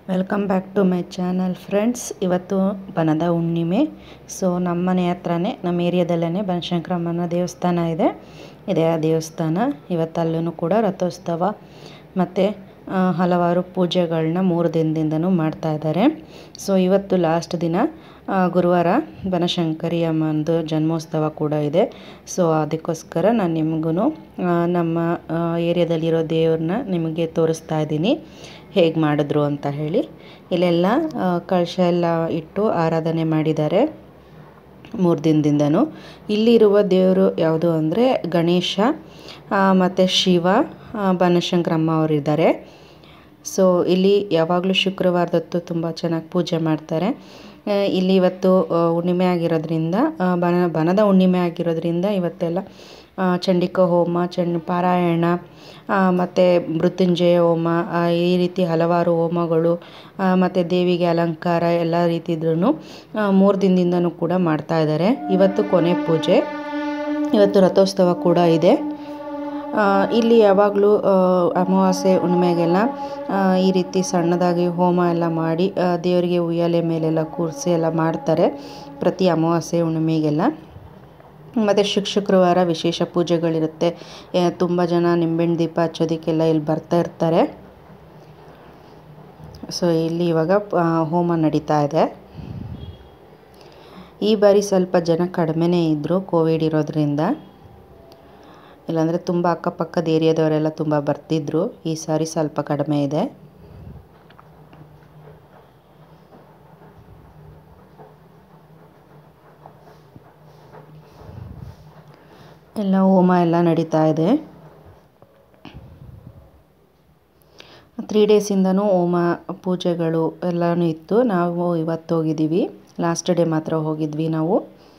Welcome back to my channel friends. ಇವತ್ತು ಬನದ ಹುಣ್ಣಿಮೆ. ಸೊ ನಮ್ಮ ಮನೆ ಹತ್ರನೇ, ನಮ್ಮ ಏರಿಯಾದಲ್ಲೇ ಬನಶಂಕರಮ್ಮನ ದೇವಸ್ಥಾನ ಇದೆ. ಇದೇ ಆ ದೇವಸ್ಥಾನ. ಇವತ್ತಲ್ಲೂ ಕೂಡ ರಥೋತ್ಸವ ಮತ್ತು ಹಲವಾರು ಪೂಜೆಗಳನ್ನ 3 ದಿನದಿಂದನೂ ಮಾಡ್ತಾಯಿದ್ದಾರೆ. ಸೊ ಇವತ್ತು ಲಾಸ್ಟ್ ದಿನ, ಗುರುವಾರ ಬನಶಂಕರಿ ಅಮ್ಮನದು ಜನ್ಮೋತ್ಸವ ಕೂಡ ಇದೆ. ಸೊ ಅದಕ್ಕೋಸ್ಕರ ನಾನು ನಿಮಗೂ ನಮ್ಮ ಏರಿಯಾದಲ್ಲಿರೋ ದೇವ್ರನ್ನ ನಿಮಗೆ ತೋರಿಸ್ತಾ ಇದ್ದೀನಿ, ಹೇಗೆ ಮಾಡಿದ್ರು ಅಂತ ಹೇಳಿ. ಇಲ್ಲೆಲ್ಲ ಕಳಶ ಎಲ್ಲ ಇಟ್ಟು ಆರಾಧನೆ ಮಾಡಿದ್ದಾರೆ 3 ದಿನದಿಂದನೂ. ಇಲ್ಲಿರುವ ದೇವರು ಯಾವುದು ಅಂದರೆ ಗಣೇಶ ಮತ್ತು ಶಿವ, ಬನಶಂಕರಮ್ಮ ಅವರಿದ್ದಾರೆ. ಸೊ ಇಲ್ಲಿ ಯಾವಾಗಲೂ ಶುಕ್ರವಾರದೊತ್ತು ತುಂಬ ಚೆನ್ನಾಗಿ ಪೂಜೆ ಮಾಡ್ತಾರೆ. ಇಲ್ಲಿ ಇವತ್ತು ಹುಣ್ಣಿಮೆ ಆಗಿರೋದ್ರಿಂದ, ಬನದ ಹುಣ್ಣಿಮೆ ಆಗಿರೋದ್ರಿಂದ ಇವತ್ತೆಲ್ಲ ಚಂಡಿಕಾ ಹೋಮ, ಪಾರಾಯಣ ಮತ್ತು ಮೃತ್ಯುಂಜಯ ಹೋಮ, ಈ ರೀತಿ ಹಲವಾರು ಹೋಮಗಳು ಮತ್ತು ದೇವಿಗೆ ಅಲಂಕಾರ ಎಲ್ಲ ರೀತಿದ್ರೂ 3 ದಿನದಿಂದನೂ ಕೂಡ ಮಾಡ್ತಾಯಿದ್ದಾರೆ. ಇವತ್ತು ಕೊನೆ ಪೂಜೆ, ಇವತ್ತು ರಥೋತ್ಸವ ಕೂಡ ಇದೆ. ಇಲ್ಲಿ ಯಾವಾಗಲೂ ಅಮಾವಾಸ್ಯೆ ಹುಣ್ಣಿಮೆಗೆಲ್ಲ ಈ ರೀತಿ ಸಣ್ಣದಾಗಿ ಹೋಮ ಎಲ್ಲ ಮಾಡಿ ದೇವರಿಗೆ ಉಯ್ಯಾಲೆ ಮೇಲೆಲ್ಲ ಕೂರಿಸಿ ಎಲ್ಲ ಮಾಡ್ತಾರೆ, ಪ್ರತಿ ಅಮಾವಾಸ್ಯೆ ಹುಣ್ಣಿಮೆಗೆಲ್ಲ. ಮತ್ತು ಶುಕ್ರವಾರ ವಿಶೇಷ ಪೂಜೆಗಳಿರುತ್ತೆ. ತುಂಬ ಜನ ನಿಂಬೆಹಣ್ಣು ದೀಪ ಹಚ್ಚೋದಕ್ಕೆಲ್ಲ ಇಲ್ಲಿ ಬರ್ತಾ ಇರ್ತಾರೆ. ಸೊ ಇಲ್ಲಿ ಇವಾಗ ಹೋಮ ನಡೀತಾ ಇದೆ. ಈ ಬಾರಿ ಸ್ವಲ್ಪ ಜನ ಕಡಿಮೆನೇ ಇದ್ದರು, ಕೋವಿಡ್ ಇರೋದ್ರಿಂದ. ಇಲ್ಲಾಂದರೆ ತುಂಬ ಅಕ್ಕಪಕ್ಕದ ಏರಿಯಾದವರೆಲ್ಲ ತುಂಬ ಬರ್ತಿದ್ರು. ಈ ಸಾರಿ ಸ್ವಲ್ಪ ಕಡಿಮೆ ಇದೆ. ಎಲ್ಲ ಹೋಮ ಎಲ್ಲ ನಡೀತಾ ಇದೆ. 3 ಡೇಸಿಂದನೂ ಹೋಮ ಪೂಜೆಗಳು ಎಲ್ಲನೂ ಇತ್ತು. ನಾವು ಇವತ್ತು ಹೋಗಿದ್ದೀವಿ, ಲಾಸ್ಟ್ ಡೇ ಮಾತ್ರ ಹೋಗಿದ್ವಿ ನಾವು.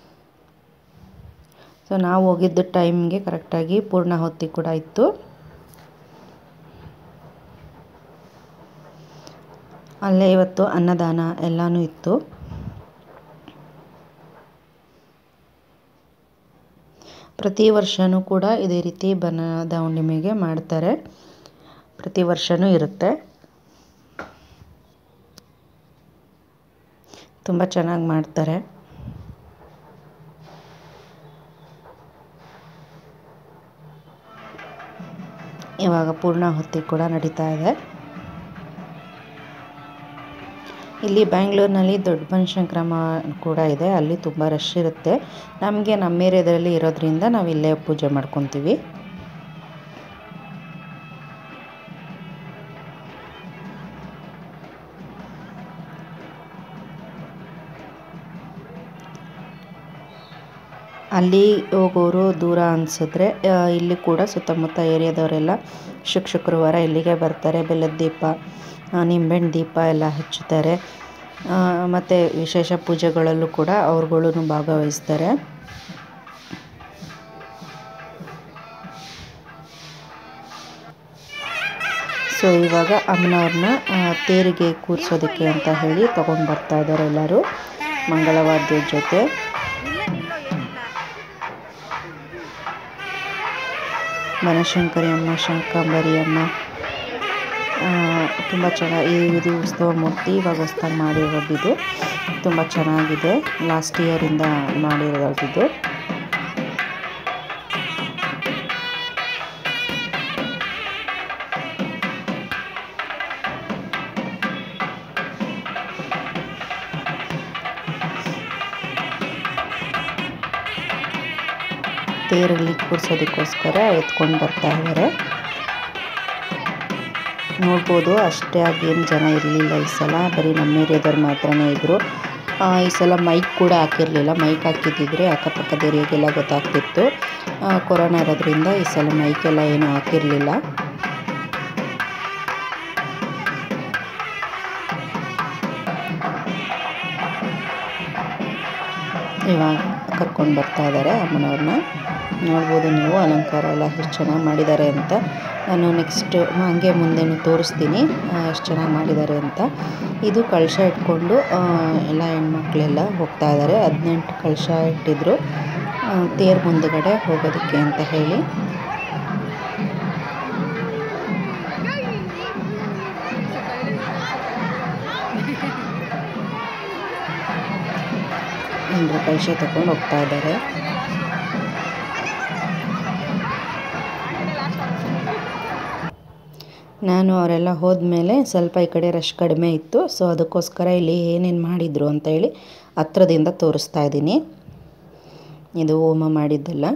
ಸೊ ನಾವು ಹೋಗಿದ್ದ ಟೈಮ್ಗೆ ಕರೆಕ್ಟಾಗಿ ಪೂರ್ಣಾಹುತಿ ಕೂಡ ಇತ್ತು. ಅಲ್ಲೇ ಇವತ್ತು ಅನ್ನದಾನ ಎಲ್ಲನೂ ಇತ್ತು. ಪ್ರತಿ ವರ್ಷವೂ ಕೂಡ ಇದೇ ರೀತಿ ಬನದ ಹುಣ್ಣಿಮೆಗೆ ಮಾಡ್ತಾರೆ, ಪ್ರತಿ ವರ್ಷವೂ ಇರುತ್ತೆ. ತುಂಬ ಚೆನ್ನಾಗಿ ಮಾಡ್ತಾರೆ. ಇವಾಗ ಪೂರ್ಣಾಹುತಿ ಕೂಡ ನಡೀತಾ ಇದೆ. ಇಲ್ಲಿ ಬ್ಯಾಂಗ್ಳೂರಿನಲ್ಲಿ ದೊಡ್ಡ ಬನಶಂಕರಮ್ಮ ಕೂಡ ಇದೆ, ಅಲ್ಲಿ ತುಂಬ ರಶ್ ಇರುತ್ತೆ. ನಮಗೆ ನಮ್ಮ ಏರಿಯಾದಲ್ಲಿ ಇರೋದ್ರಿಂದ ನಾವು ಇಲ್ಲೇ ಪೂಜೆ ಮಾಡ್ಕೊತೀವಿ. ಅಲ್ಲಿ ಹೋಗೋರು ದೂರ ಅನಿಸಿದ್ರೆ ಇಲ್ಲಿ ಕೂಡ ಸುತ್ತಮುತ್ತ ಏರಿಯಾದವರೆಲ್ಲ ಶುಕ್ರವಾರ ಇಲ್ಲಿಗೆ ಬರ್ತಾರೆ. ಬೆಲ್ಲದ ದೀಪ, ನಿಂಬೆಹಣ್ಣು ದೀಪ ಎಲ್ಲ ಹಚ್ಚುತ್ತಾರೆ. ಮತ್ತು ವಿಶೇಷ ಪೂಜೆಗಳಲ್ಲೂ ಕೂಡ ಅವ್ರುಗಳೂ ಭಾಗವಹಿಸ್ತಾರೆ. ಸೊ ಇವಾಗ ಅಮ್ಮನವ್ರನ್ನ ತೇರಿಗೆ ಕೂರಿಸೋದಕ್ಕೆ ಅಂತ ಹೇಳಿ ತೊಗೊಂಡು ಬರ್ತಾ ಇದ್ದಾರೆ ಎಲ್ಲರೂ ಮಂಗಳವಾದ್ಯದ ಜೊತೆ. ಬನಶಂಕರಿ ಅಮ್ಮ, ಶಾಕಾಂಬರಿ ಅಮ್ಮ ತುಂಬ ಚೆನ್ನಾಗಿ, ಇದು ಉತ್ಸವ ಮೂರ್ತಿ ಇವಾಗ ಹೊಸ್ದಾಗಿ ಮಾಡಿರೋದಿದು. ತುಂಬ ಚೆನ್ನಾಗಿದೆ, ಲಾಸ್ಟ್ ಇಯರಿಂದ ಮಾಡಿರೋದಿದು. ತೇರಲ್ಲಿ ಕೂರಿಸೋದಕ್ಕೋಸ್ಕರ ಎತ್ಕೊಂಡು ಬರ್ತಾ ಇದ್ದಾರೆ. ನೋಡ್ಬೋದು, ಅಷ್ಟೇ ಆಗೇನು ಜನ ಇರಲಿಲ್ಲ ಈ ಸಲ, ಬರೀ ನಮ್ಮ ಏರಿಯಾದವ್ರು ಮಾತ್ರನೇ ಇದ್ದರು. ಈ ಸಲ ಮೈಕ್ ಕೂಡ ಹಾಕಿರಲಿಲ್ಲ. ಮೈಕ್ ಹಾಕಿದ್ದಿದ್ರೆ ಅಕ್ಕಪಕ್ಕದ ಏರಿಯಾಗೆಲ್ಲ ಗೊತ್ತಾಗ್ತಿತ್ತು. ಕೊರೋನಾ ಇರೋದ್ರಿಂದ ಈ ಸಲ ಮೈಕೆಲ್ಲ ಏನೂ ಹಾಕಿರಲಿಲ್ಲ. ಇವಾಗ ಕರ್ಕೊಂಡು ಬರ್ತಾ ಇದ್ದಾರೆ ಅಮ್ಮನವ್ರನ್ನ. ನೋಡ್ಬೋದು ನೀವು, ಅಲಂಕಾರ ಎಲ್ಲ ಎಷ್ಟು ಚೆನ್ನಾಗಿ ಮಾಡಿದ್ದಾರೆ ಅಂತ. ನಾನು ನೆಕ್ಸ್ಟ್ ಹಾಗೆ ಮುಂದೆನೂ ತೋರಿಸ್ತೀನಿ ಎಷ್ಟು ಚೆನ್ನಾಗಿ ಮಾಡಿದ್ದಾರೆ ಅಂತ. ಇದು ಕಳಶ ಇಟ್ಕೊಂಡು ಎಲ್ಲ ಹೆಣ್ಮಕ್ಳೆಲ್ಲ ಹೋಗ್ತಾ ಇದ್ದಾರೆ. 18 ಕಳಶ ಇಟ್ಟಿದ್ರು ತೇರು ಮುಂದುಗಡೆ ಹೋಗೋದಕ್ಕೆ ಅಂತ ಹೇಳಿ. ಎಲ್ಲರೂ ಕಳಶ ತಗೊಂಡು ಹೋಗ್ತಾ ಇದ್ದಾರೆ. ನಾನು ಅವರೆಲ್ಲ ಹೋದ್ಮೇಲೆ ಸ್ವಲ್ಪ ಈ ಕಡೆ ರಶ್ ಕಡಿಮೆ ಇತ್ತು. ಸೊ ಅದಕ್ಕೋಸ್ಕರ ಇಲ್ಲಿ ಏನೇನು ಮಾಡಿದರು ಅಂತ ಹೇಳಿ ಹತ್ರದಿಂದ ತೋರಿಸ್ತಾ ಇದ್ದೀನಿ. ಇದು ಹೋಮ ಮಾಡಿದ್ದೆಲ್ಲ.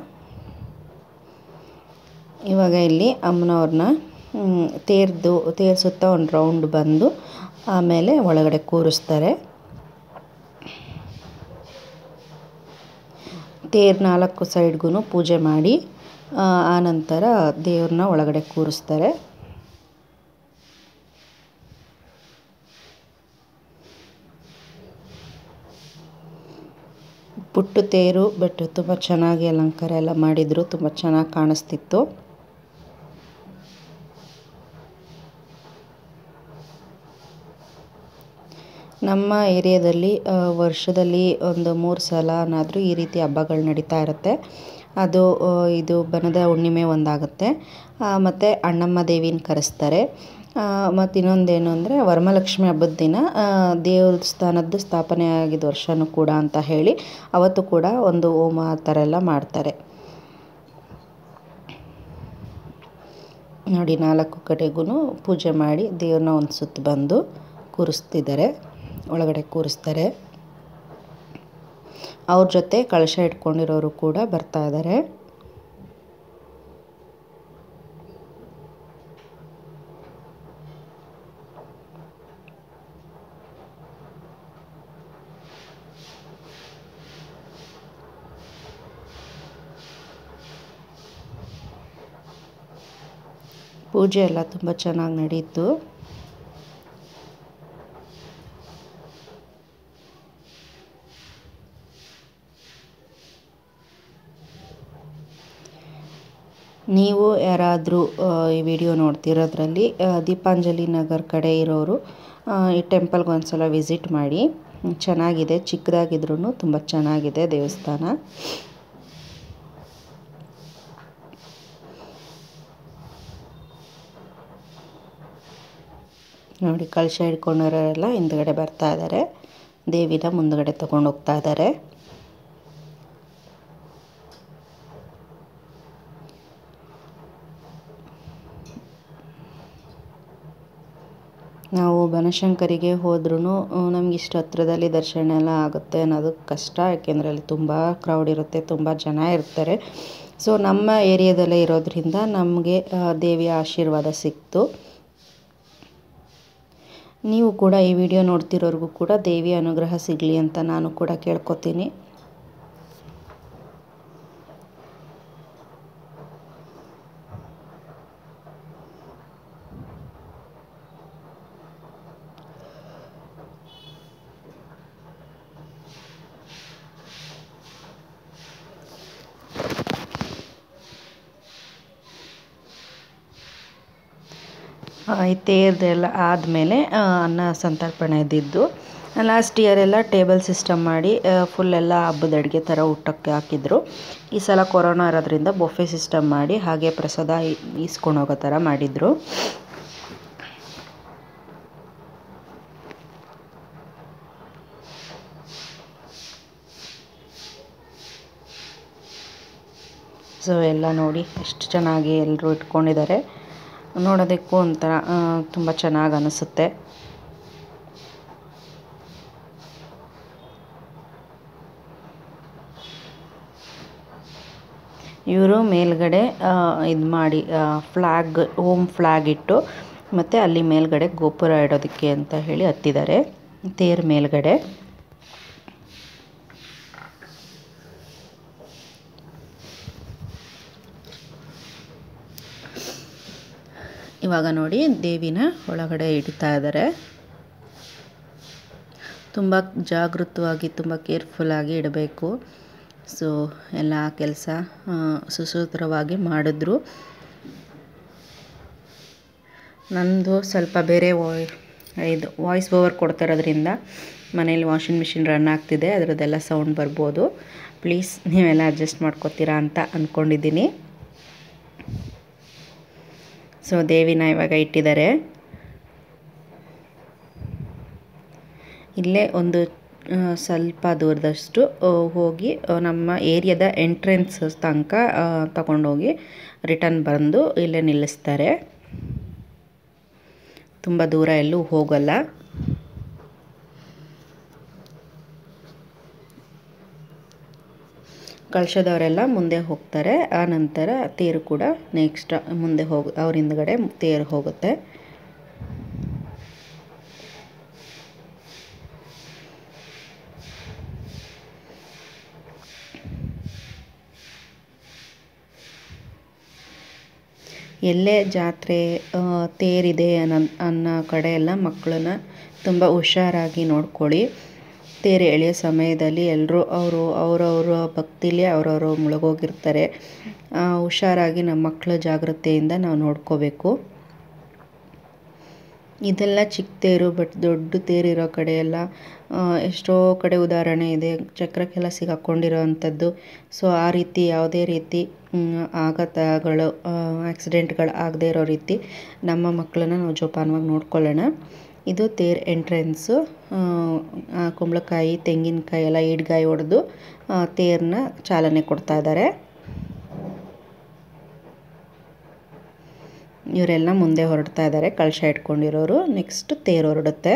ಇವಾಗ ಇಲ್ಲಿ ಅಮ್ಮನವ್ರನ್ನ ತೇರು ಸುತ್ತ ಒಂದು ರೌಂಡ್ ಬಂದು ಆಮೇಲೆ ಒಳಗಡೆ ಕೂರಿಸ್ತಾರೆ. ತೇರು 4 ಸೈಡ್ಗೂ ಪೂಜೆ ಮಾಡಿ ಆನಂತರ ದೇವ್ರನ್ನ ಒಳಗಡೆ ಕೂರಿಸ್ತಾರೆ. ಪುಟ್ಟು ತೇರು ಬಟ್ ತುಂಬ ಚೆನ್ನಾಗಿ ಅಲಂಕಾರ ಎಲ್ಲ ಮಾಡಿದರು. ತುಂಬ ಚೆನ್ನಾಗಿ ಕಾಣಿಸ್ತಿತ್ತು. ನಮ್ಮ ಏರಿಯಾದಲ್ಲಿ ವರ್ಷದಲ್ಲಿ ಒಂದು 3 ಸಲನಾದರೂ ಈ ರೀತಿ ಹಬ್ಬಗಳು ನಡೀತಾ ಇರುತ್ತೆ. ಅದು ಇದು ಬನದ ಹುಣ್ಣಿಮೆ ಒಂದಾಗುತ್ತೆ, ಮತ್ತು ಅಣ್ಣಮ್ಮ ದೇವಿನ ಕರೆಸ್ತಾರೆ. ಮತ್ತು ಇನ್ನೊಂದೇನು ಅಂದರೆ ವರಮಹಾಲಕ್ಷ್ಮಿ ಹಬ್ಬದ ದಿನ ದೇವಸ್ಥಾನದ್ದು ಸ್ಥಾಪನೆ ಆಗಿದ್ದ ವರ್ಷವೂ ಕೂಡ ಅಂತ ಹೇಳಿ ಅವತ್ತು ಕೂಡ ಒಂದು ಹೋಮ ಆ ಥರ ಎಲ್ಲ ಮಾಡ್ತಾರೆ. ನೋಡಿ 4 ಕಡೆಗೂ ಪೂಜೆ ಮಾಡಿ ದೇವ್ರನ್ನ ಒಂದು ಸುತ್ತು ಬಂದು ಕೂರಿಸ್ತಿದ್ದಾರೆ, ಒಳಗಡೆ ಕೂರಿಸ್ತಾರೆ. ಅವ್ರ ಜೊತೆ ಕಳಶ ಇಟ್ಕೊಂಡಿರೋರು ಕೂಡ ಬರ್ತಾ ಇದ್ದಾರೆ. ಪೂಜೆ ಎಲ್ಲ ತುಂಬ ಚೆನ್ನಾಗಿ ನಡೀತು. ನೀವು ಯಾರಾದರೂ ಈ ವಿಡಿಯೋ ನೋಡ್ತಿರೋದ್ರಲ್ಲಿ ದೀಪಾಂಜಲಿ ನಗರ್ ಕಡೆ ಇರೋರು ಈ ಟೆಂಪಲ್ಗೆ ಒಂದ್ಸಲ ವಿಸಿಟ್ ಮಾಡಿ. ಚೆನ್ನಾಗಿದೆ, ಚಿಕ್ಕದಾಗಿದ್ರೂ ತುಂಬ ಚೆನ್ನಾಗಿದೆ ದೇವಸ್ಥಾನ. ನೋಡಿ ಕಳಶ ಹಿಡ್ಕೊಂಡವರೆಲ್ಲ ಹಿಂದ್ಗಡೆ ಬರ್ತಾ ಇದ್ದಾರೆ, ದೇವಿನ ಮುಂದ್ಗಡೆ ತಗೊಂಡು ಹೋಗ್ತಾ ಇದ್ದಾರೆ. ನಾವು ಬನಶಂಕರಿಗೆ ಹೋದ್ರೂ ನಮ್ಗೆ ಇಷ್ಟು ಹತ್ರದಲ್ಲಿ ದರ್ಶನ ಎಲ್ಲ ಆಗುತ್ತೆ ಅನ್ನೋದು ಕಷ್ಟ, ಯಾಕೆಂದರೆ ಅಲ್ಲಿ ತುಂಬ ಕ್ರೌಡ್ ಇರುತ್ತೆ, ತುಂಬ ಜನ ಇರ್ತಾರೆ. ಸೊ ನಮ್ಮ ಏರಿಯಾದಲ್ಲೇ ಇರೋದ್ರಿಂದ ನಮಗೆ ದೇವಿಯ ಆಶೀರ್ವಾದ ಸಿಕ್ತು. ನೀವು ಕೂಡ ಈ ವಿಡಿಯೋ ನೋಡ್ತಿರೋರಿಗೂ ಕೂಡ ದೇವಿಯ ಅನುಗ್ರಹ ಸಿಗಲಿ ಅಂತ ನಾನು ಕೂಡ ಕೇಳ್ಕೊತೀನಿ. ಈ ತೇರ್ದೆಲ್ಲ ಆದಮೇಲೆ ಅನ್ನ ಸಂತರ್ಪಣೆ ಇದ್ದಿದ್ದು. ಲಾಸ್ಟ್ ಇಯರೆಲ್ಲ ಟೇಬಲ್ ಸಿಸ್ಟಮ್ ಮಾಡಿ ಫುಲ್ಲೆಲ್ಲ ಹಬ್ಬದ ಅಡುಗೆ ಥರ ಊಟಕ್ಕೆ ಹಾಕಿದ್ರು. ಈ ಸಲ ಕೊರೋನಾ ಇರೋದ್ರಿಂದ ಬೊಫೆ ಸಿಸ್ಟಮ್ ಮಾಡಿ ಹಾಗೆ ಪ್ರಸಾದ ಈಸ್ಕೊಂಡು ಹೋಗೋ ಥರ ಮಾಡಿದರು. ಸೊ ಎಲ್ಲ ನೋಡಿ ಎಷ್ಟು ಚೆನ್ನಾಗಿ ಎಲ್ಲರೂ ಇಟ್ಕೊಂಡಿದ್ದಾರೆ. ನೋಡೋದಕ್ಕೂ ಒಂಥರ ತುಂಬ ಚೆನ್ನಾಗಿ ಅನಿಸುತ್ತೆ. ಇವರು ಮೇಲ್ಗಡೆ ಇದು ಮಾಡಿ ಫ್ಲ್ಯಾಗ್ ಹೋಮ್ ಫ್ಲ್ಯಾಗ್ ಇಟ್ಟು ಮತ್ತು ಅಲ್ಲಿ ಮೇಲ್ಗಡೆ ಗೋಪುರ ಇಡೋದಕ್ಕೆ ಅಂತ ಹೇಳಿ ಹತ್ತಿದ್ದಾರೆ ತೇರು ಮೇಲ್ಗಡೆ. ಇವಾಗ ನೋಡಿ ದೇವಿನ ಒಳಗಡೆ ಇಡ್ತಾ ಇದ್ದಾರೆ. ತುಂಬ ಜಾಗೃತವಾಗಿ ತುಂಬ ಕೇರ್ಫುಲ್ಲಾಗಿ ಇಡಬೇಕು. ಸೊ ಎಲ್ಲ ಕೆಲಸ ಸುಸೂತ್ರವಾಗಿ ಮಾಡಿದ್ರು. ನಂದು ಸ್ವಲ್ಪ ಬೇರೆ ವಾಯ್ಸ್ ಓವರ್ ಕೊಡ್ತಾ ಇರೋದ್ರಿಂದ ಮನೇಲಿ ವಾಷಿಂಗ್ ಮಿಷಿನ್ ರನ್ ಆಗ್ತಿದೆ, ಅದರದ್ದೆಲ್ಲ ಸೌಂಡ್ ಬರ್ಬೋದು. ಪ್ಲೀಸ್ ನೀವೆಲ್ಲ ಅಡ್ಜಸ್ಟ್ ಮಾಡ್ಕೊತೀರಾ ಅಂತ ಅಂದ್ಕೊಂಡಿದ್ದೀನಿ. ಸೊ ದೇವಿನ ಇವಾಗ ಇಟ್ಟಿದ್ದಾರೆ. ಇಲ್ಲೇ ಒಂದು ಸ್ವಲ್ಪ ದೂರದಷ್ಟು ಹೋಗಿ ನಮ್ಮ ಏರಿಯಾದ ಎಂಟ್ರೆನ್ಸ್ ತನಕ ತಗೊಂಡೋಗಿ ರಿಟರ್ನ್ ಬಂದು ಇಲ್ಲೇ ನಿಲ್ಲಿಸ್ತಾರೆ. ತುಂಬ ದೂರ ಎಲ್ಲೂ ಹೋಗಲ್ಲ. ಕಳಶದವರೆಲ್ಲ ಮುಂದೆ ಹೋಗ್ತಾರೆ. ಆ ನಂತರ ತೇರು ಕೂಡ ನೆಕ್ಸ್ಟ್ ಮುಂದೆ ಅವ್ರ ಹಿಂದ್ಗಡೆ ತೇರು ಹೋಗುತ್ತೆ. ಎಲ್ಲೇ ಜಾತ್ರೆ ತೇರಿದೆ ಅನ್ನೋ ಕಡೆ ಎಲ್ಲ ಮಕ್ಕಳನ್ನ ತುಂಬ ಹುಷಾರಾಗಿ ನೋಡ್ಕೊಳ್ಳಿ. ತೇರು ಎಳೆಯೋ ಸಮಯದಲ್ಲಿ ಎಲ್ಲರೂ ಅವರವರ ಭಕ್ತಿಲಿ ಅವರವರು ಮುಳುಗೋಗಿರ್ತಾರೆ. ಹುಷಾರಾಗಿ ನಮ್ಮ ಮಕ್ಕಳ ಜಾಗ್ರತೆಯಿಂದ ನಾವು ನೋಡ್ಕೋಬೇಕು. ಇದೆಲ್ಲ ಚಿಕ್ಕ ತೇರು, ಬಟ್ ದೊಡ್ಡ ತೇರಿರೋ ಕಡೆ ಎಲ್ಲ ಎಷ್ಟೋ ಕಡೆ ಉದಾಹರಣೆ ಇದೆ, ಚಕ್ರಕ್ಕೆಲ್ಲ ಸಿಗಾಕೊಂಡಿರೋ ಅಂಥದ್ದು. ಸೊ ಆ ರೀತಿ ಯಾವುದೇ ರೀತಿ ಆಘಾತಗಳು ಆಕ್ಸಿಡೆಂಟ್ಗಳು ಆಗದೆ ಇರೋ ರೀತಿ ನಮ್ಮ ಮಕ್ಕಳನ್ನ ನಾವು ಜೋಪಾನವಾಗಿ ನೋಡ್ಕೊಳ್ಳೋಣ. ಇದು ತೇರು ಎಂಟ್ರೆನ್ಸು. ಕುಂಬಳಕಾಯಿ, ತೆಂಗಿನಕಾಯಿ ಎಲ್ಲ ಈಡ್ಗಾಯಿ ಹೊಡೆದು ತೇರನ್ನ ಚಾಲನೆ ಕೊಡ್ತಾ ಇದ್ದಾರೆ. ಇವರೆಲ್ಲ ಮುಂದೆ ಹೊರಡ್ತಾ ಇದ್ದಾರೆ, ಕಳಶ ಇಟ್ಕೊಂಡಿರೋರು. ನೆಕ್ಸ್ಟ್ ತೇರು ಹೊರಡುತ್ತೆ.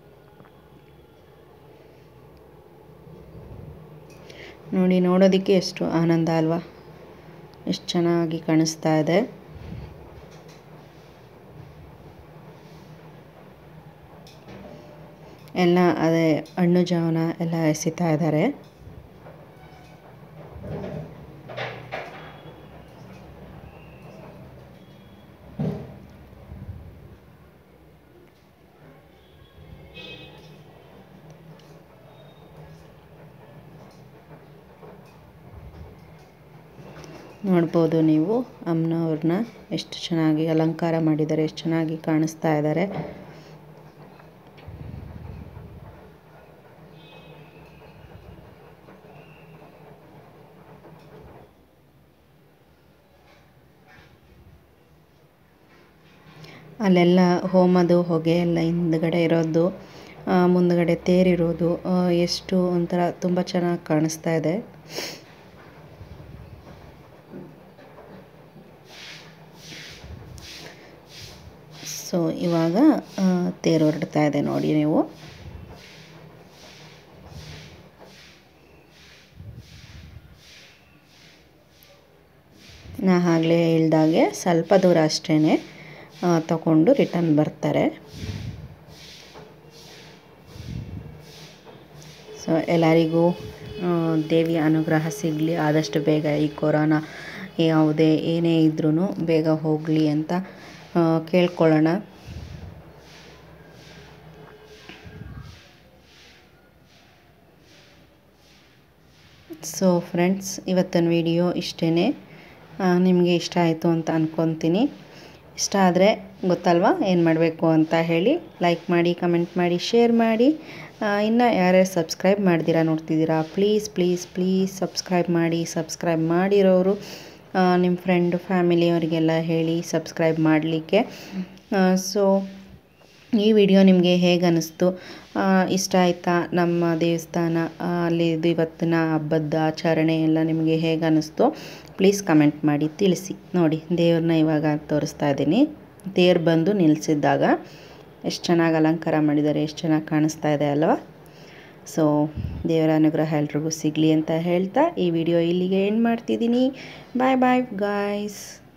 ನೋಡಿ, ನೋಡೋದಕ್ಕೆ ಎಷ್ಟು ಆನಂದ ಅಲ್ವಾ, ಎಷ್ಟು ಚೆನ್ನಾಗಿ ಕಾಣಿಸ್ತಾ ಇದೆ. ಎಲ್ಲ ಅದೇ ಹಣ್ಣು ಜಾವನ ಎಲ್ಲ ಎಸಿತಾ ಇದ್ದಾರೆ. ನೋಡ್ಬೋದು ನೀವು ಅಮ್ಮನವ್ರನ್ನ ಎಷ್ಟು ಚೆನ್ನಾಗಿ ಅಲಂಕಾರ ಮಾಡಿದ್ದಾರೆ, ಎಷ್ಟು ಚೆನ್ನಾಗಿ ಕಾಣಿಸ್ತಾ ಇದ್ದಾರೆ. ಅಲ್ಲೆಲ್ಲ ಹೋಮದ ಹೊಗೆ ಎಲ್ಲ ಹಿಂದ್ಗಡೆ ಇರೋದು, ಮುಂದ್ಗಡೆ ತೇರಿರೋದು ಎಷ್ಟು ಒಂಥರ ತುಂಬ ಚೆನ್ನಾಗಿ ಕಾಣಿಸ್ತಾ ಇದೆ. ಸೊ ಇವಾಗ ತೇರು ಹೊರಡ್ತಾ ಇದೆ ನೋಡಿ ನೀವು. ನಾ ಆಗಲೇ ಹೇಳ್ದಾಗೆ ಸ್ವಲ್ಪ ದೂರ ಅಷ್ಟೇ ತಗೊಂಡು ರಿಟರ್ನ್ ಬರ್ತಾರೆ. ಸೊ ಎಲ್ಲರಿಗೂ ದೇವಿಯ ಅನುಗ್ರಹ ಸಿಗಲಿ, ಆದಷ್ಟು ಬೇಗ ಈ ಕೊರೋನಾ ಯಾವುದೇ ಏನೇ ಇದ್ರೂ ಬೇಗ ಹೋಗಲಿ ಅಂತ ಕೇಳ್ಕೊಳ್ಳೋಣ. ಸೊ ಫ್ರೆಂಡ್ಸ್, ಇವತ್ತಿನ ವಿಡಿಯೋ ಇಷ್ಟೇ. ನಿಮಗೆ ಇಷ್ಟ ಆಯಿತು ಅಂತ ಅಂದ್ಕೊತೀನಿ. ಇಷ್ಟ ಆದರೆ ಗೊತ್ತಲ್ವಾ ಏನು ಮಾಡಬೇಕು ಅಂತ ಹೇಳಿ. ಲೈಕ್ ಮಾಡಿ, ಕಮೆಂಟ್ ಮಾಡಿ, ಶೇರ್ ಮಾಡಿ. ಇನ್ನು ಯಾರ್ಯಾರು ಸಬ್ಸ್ಕ್ರೈಬ್ ಮಾಡ್ದಿರಾ ನೋಡ್ತಿದ್ದೀರಾ, ಪ್ಲೀಸ್ ಸಬ್ಸ್ಕ್ರೈಬ್ ಮಾಡಿ. ಸಬ್ಸ್ಕ್ರೈಬ್ ಮಾಡಿರೋರು ನಿಮ್ಮ ಫ್ರೆಂಡ್ ಫ್ಯಾಮಿಲಿಯವರಿಗೆಲ್ಲ ಹೇಳಿ ಸಬ್ಸ್ಕ್ರೈಬ್ ಮಾಡಲಿಕ್ಕೆ. ಸೊ ಈ ವಿಡಿಯೋ ನಿಮಗೆ ಹೇಗೆ ಅನ್ನಿಸ್ತು, ಇಷ್ಟ ಆಯಿತಾ? ನಮ್ಮ ದೇವಸ್ಥಾನ ಅಲ್ಲಿ ಇವತ್ತಿನ ಹಬ್ಬದ ಆಚರಣೆ ಎಲ್ಲ ನಿಮಗೆ ಹೇಗೆ ಅನ್ನಿಸ್ತು ಪ್ಲೀಸ್ ಕಮೆಂಟ್ ಮಾಡಿ ತಿಳಿಸಿ. ನೋಡಿ, ದೇವ್ರನ್ನ ಇವಾಗ ತೋರಿಸ್ತಾ ಇದ್ದೀನಿ. ತೇರು ಬಂದು ನಿಲ್ಲಿಸಿದ್ದಾಗ ಎಷ್ಟು ಚೆನ್ನಾಗಿ ಅಲಂಕಾರ ಮಾಡಿದ್ದಾರೆ, ಎಷ್ಟು ಚೆನ್ನಾಗಿ ಕಾಣಿಸ್ತಾ ಇದೆ ಅಲ್ವಾ? ಸೊ ದೇವರ ಅನುಗ್ರಹ ಎಲ್ರಿಗೂ ಸಿಗಲಿ ಅಂತ ಹೇಳ್ತಾ ಈ ವಿಡಿಯೋ ಇಲ್ಲಿಗೆ ಎಂಡ್ ಮಾಡ್ತಿದ್ದೀನಿ. Bye guys.